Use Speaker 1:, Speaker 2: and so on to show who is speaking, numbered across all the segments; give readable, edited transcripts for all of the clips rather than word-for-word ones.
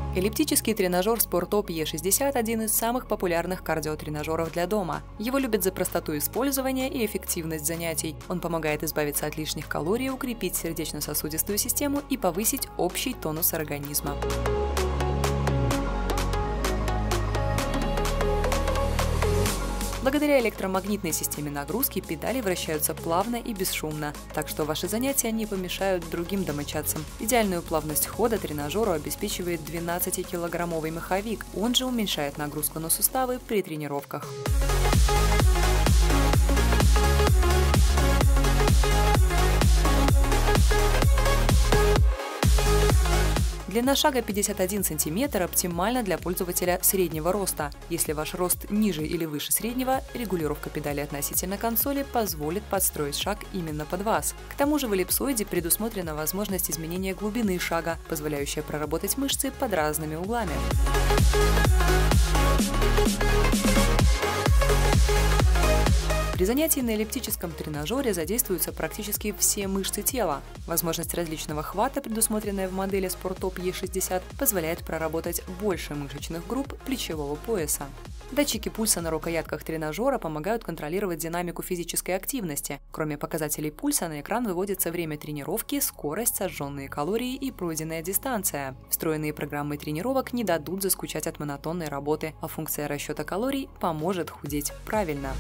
Speaker 1: Эллиптический тренажер SportTop E60 – один из самых популярных кардиотренажеров для дома. Его любят за простоту использования и эффективность занятий. Он помогает избавиться от лишних калорий, укрепить сердечно-сосудистую систему и повысить общий тонус организма. Благодаря электромагнитной системе нагрузки педали вращаются плавно и бесшумно, так что ваши занятия не помешают другим домочадцам. Идеальную плавность хода тренажеру обеспечивает 12-килограммовый маховик, он же уменьшает нагрузку на суставы при тренировках. Длина шага 51 см оптимальна для пользователя среднего роста. Если ваш рост ниже или выше среднего, регулировка педали относительно консоли позволит подстроить шаг именно под вас. К тому же в эллипсоиде предусмотрена возможность изменения глубины шага, позволяющая проработать мышцы под разными углами. При занятии на эллиптическом тренажере задействуются практически все мышцы тела. Возможность различного хвата, предусмотренная в модели SportTop E60, позволяет проработать больше мышечных групп плечевого пояса. Датчики пульса на рукоятках тренажера помогают контролировать динамику физической активности. Кроме показателей пульса, на экран выводится время тренировки, скорость, сожженные калории и пройденная дистанция. Встроенные программы тренировок не дадут заскучать от монотонной работы, а функция расчета калорий поможет худеть правильно.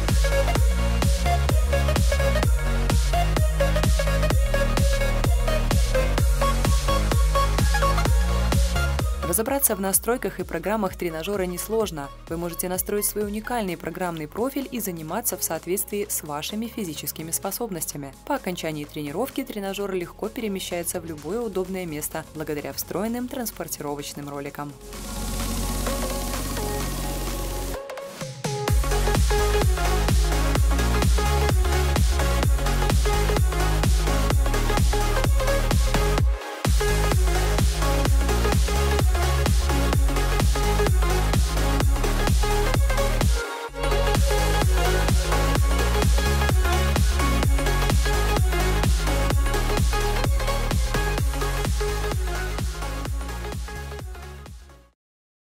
Speaker 1: Разобраться в настройках и программах тренажера несложно. Вы можете настроить свой уникальный программный профиль и заниматься в соответствии с вашими физическими способностями. По окончании тренировки тренажер легко перемещается в любое удобное место благодаря встроенным транспортировочным роликам.